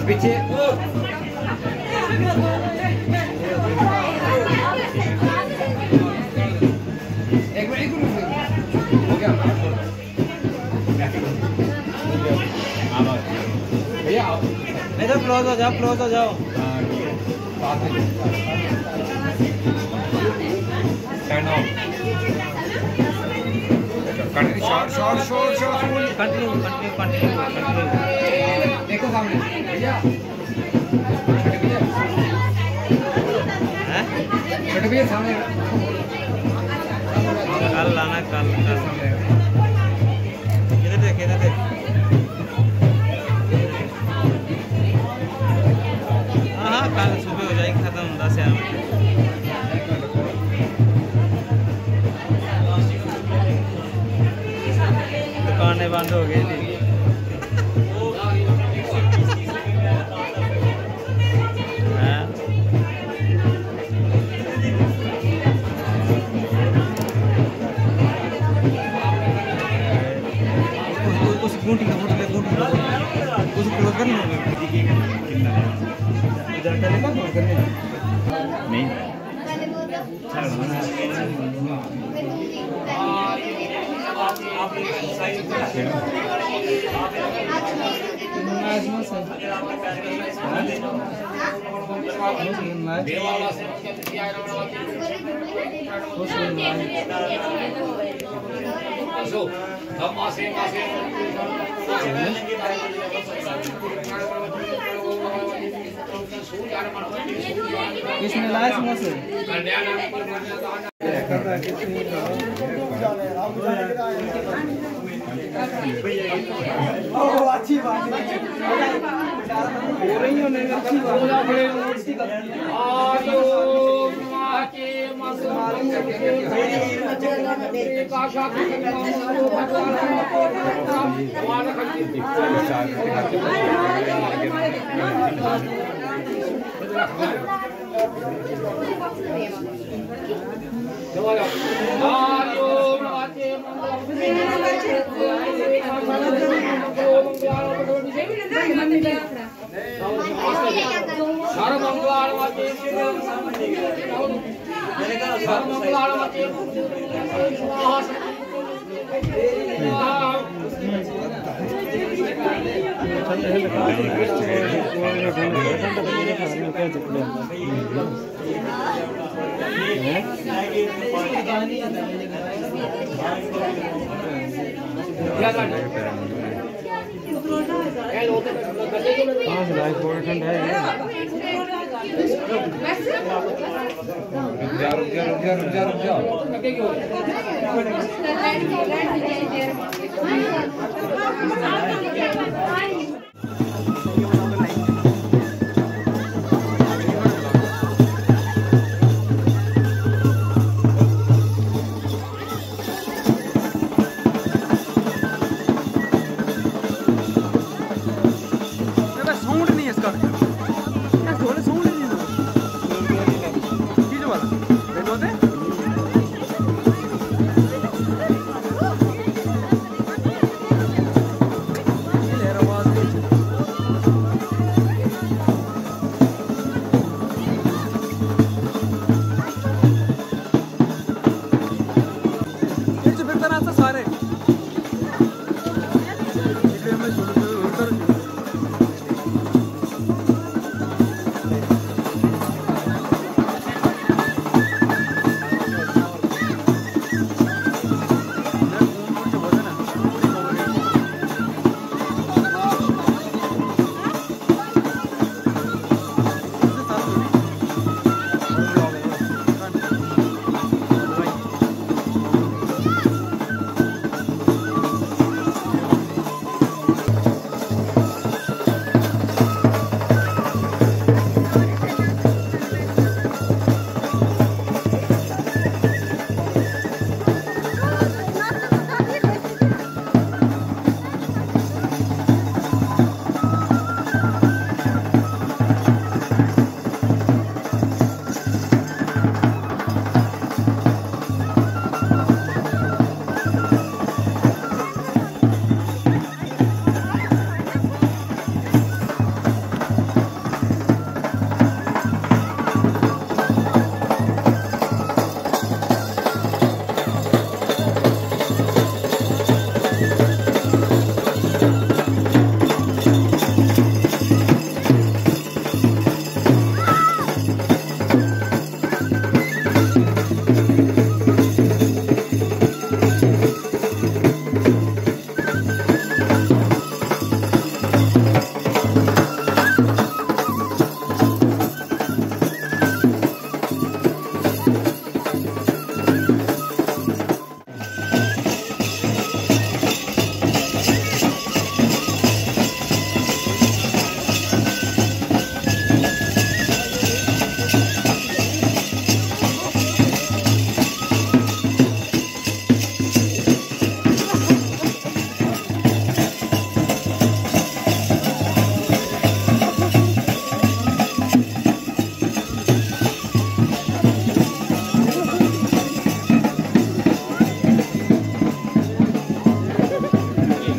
पीछे एक मिनट हो गया भैया इधर क्लोज हो जाओ कंटिन्यू देखो सामने भैया छोटे भैया सामने कल लाना कल इधर देख हाँ कल सुबह हो जाएगी खत्म 10 बजे दुकानें बंद हो गई थी उस गुंटी का फोटो उस क्लोज करना होगा इधर चलेगा क्लोज करने नहीं किसने लाया समोसे अच्छी बात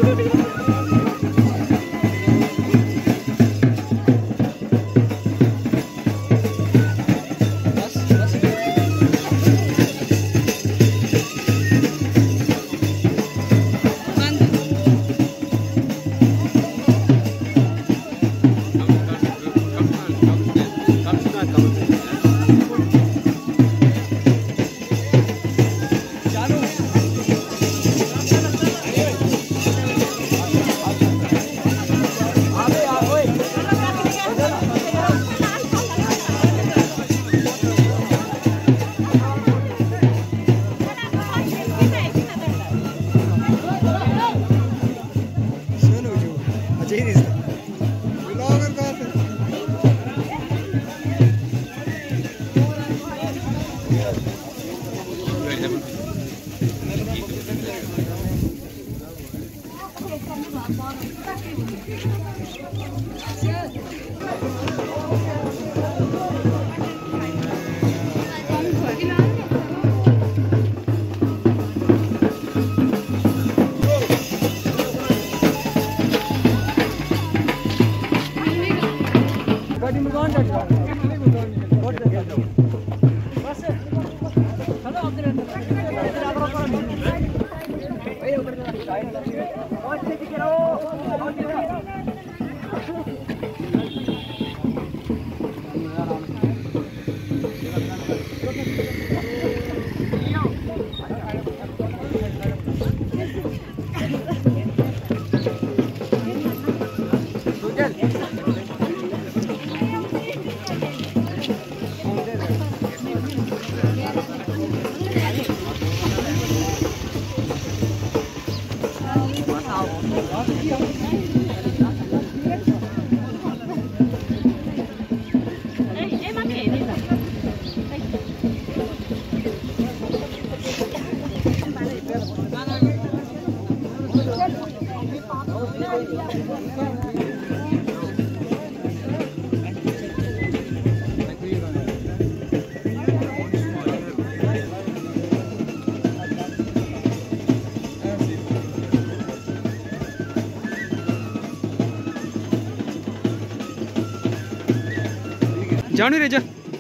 जानु रे जा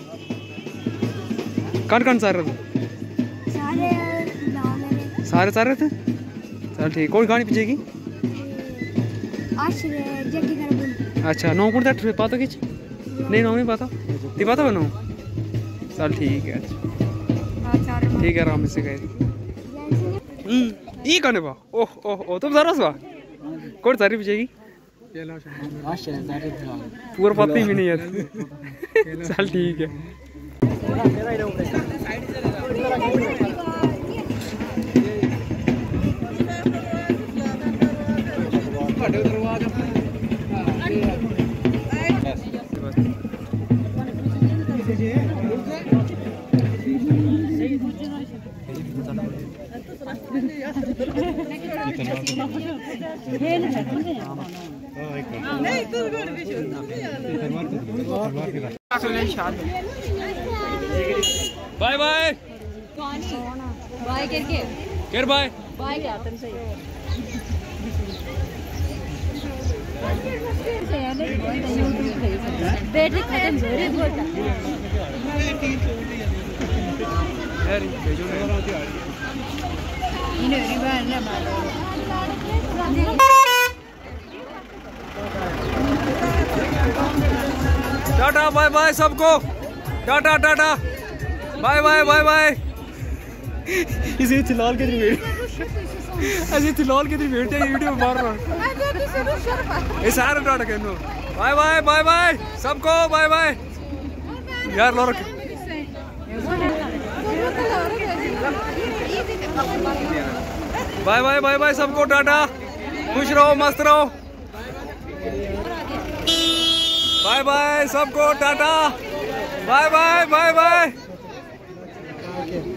कौन सारे सारे थे चल ठीक कौन गाड़ी पीछेगी अच्छा नौ कौन था पता किच नहीं नौ नहीं पता ती पता बनो चल ठीक है ठीक है आराम से गए ई कौन है बा ओह ओह ओह तुम जरा सा कौन सारी पीछेगी पूरा पता ही भी नहीं है चल ठीक है बाय बाय बाय करके केर बाय बाय क्या तुम सही बैटरी खत्म हो रही बोलता यार भेजो इन्हें रिवाज ना मारो टाटा बाय बाय सबको tata tata bye bye bye bye इसे चिल्लाल के वेट ऐसे चिल्लाल के वेट है वीडियो मार रहा ये सारे टाटा कहनो बाय बाय बाय बाय सबको बाय बाय यार लो रख बाय बाय बाय बाय सबको टाटा खुश रहो मस्त रहो बाय बाय सबको tata bye bye bye bye